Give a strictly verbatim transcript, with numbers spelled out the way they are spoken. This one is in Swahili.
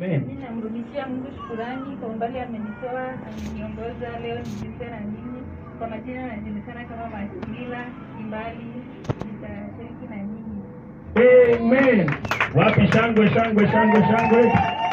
Amen. Ninamrudishia Mungu shukrani kwa umbali amenitoa, ameniongoza leo nijisikia na nini. Kwa majina najulikana kama Masila Kimbali, nitashiriki na nini. Amen. Wapi shangwe shangwe shangwe shangwe.